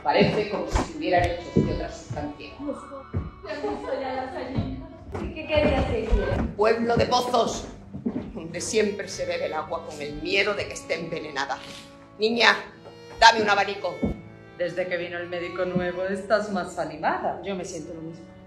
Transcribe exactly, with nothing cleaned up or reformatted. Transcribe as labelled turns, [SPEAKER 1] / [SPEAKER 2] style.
[SPEAKER 1] Parece como si se hubieran hecho de otra sustancia.
[SPEAKER 2] ¿Te has visto ya las gallinas? ¿Y qué querías que hiciera?
[SPEAKER 1] Pueblo de pozos, donde siempre se bebe el agua con el miedo de que esté envenenada. Niña, dame un abanico.
[SPEAKER 3] Desde que vino el médico nuevo estás más animada.
[SPEAKER 2] Yo me siento lo mismo.